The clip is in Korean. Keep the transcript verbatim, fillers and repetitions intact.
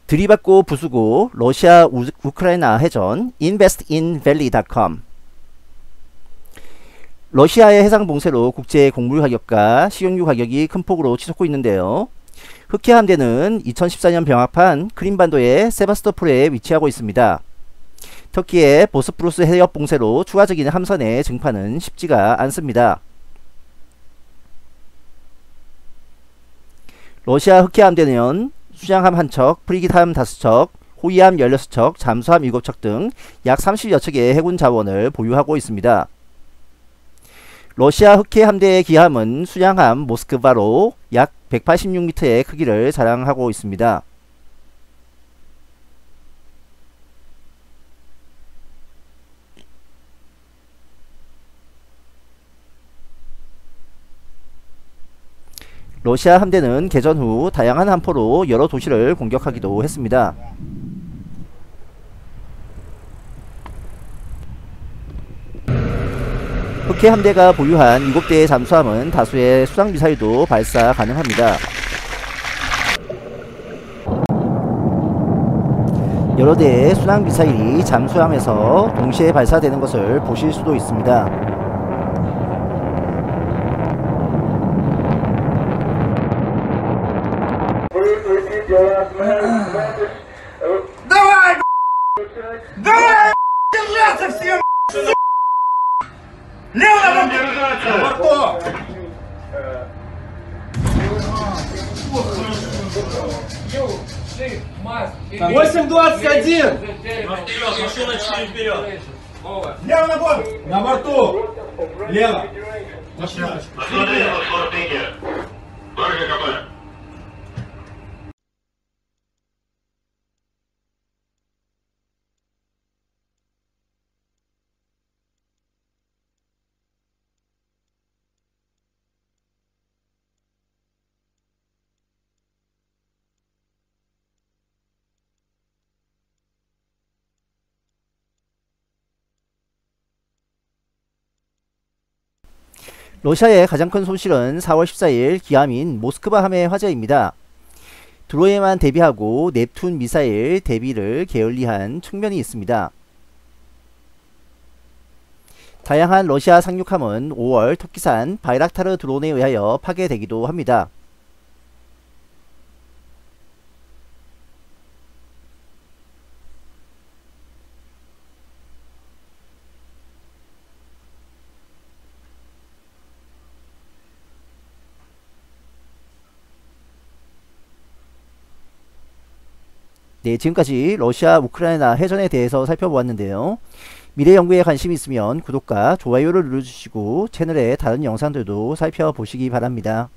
들이받고 부수고 러시아 우, 우크라이나 해전 인베스트인밸리 닷컴. 러시아의 해상 봉쇄로 국제 곡물 가격과 식용유 가격이 큰 폭으로 치솟고 있는데요. 흑해 함대는 이천십사 년 병합한 크림반도의 세바스토폴에 위치하고 있습니다. 터키의 보스포루스 해협 봉쇄로 추가적인 함선의 증파는 쉽지가 않습니다. 러시아 흑해 함대는 수장함 한 척, 프리깃함 다섯 척, 호위함 열여섯 척, 잠수함 일곱 척 등 약 삼십여 척의 해군 자원을 보유하고 있습니다. 러시아 흑해 함대의 기함은 수량함 모스크바로 약 백팔십육 미터의 크기를 자랑하고 있습니다. 러시아 함대는 개전 후 다양한 함포로 여러 도시를 공격하기도 했습니다. 흑해 함대가 보유한 일곱 대의 잠수함은 다수의 수상미사일도 발사 가능합니다. 여러 대의 순항미사일이 잠수함에서 동시에 발사되는 것을 보실 수도 있습니다. Давай, давай, держаться всем, лево на борту. восемь двадцать один. Вперед, машина чуть вперед. Лево на борт. На борту. Лево. Машина. 러시아의 가장 큰 손실은 사월 십사일 기함인 모스크바함의 화재입니다. 드로에만 대비하고 넵툰 미사일 대비를 게을리한 측면이 있습니다. 다양한 러시아 상륙함은 오월 터키산 바이락타르 드론에 의하여 파괴되기도 합니다. 네, 지금까지 러시아 우크라이나 해전에 대해서 살펴보았는데요. 미래 연구에 관심이 있으면 구독과 좋아요를 눌러주시고 채널의 다른 영상들도 살펴보시기 바랍니다.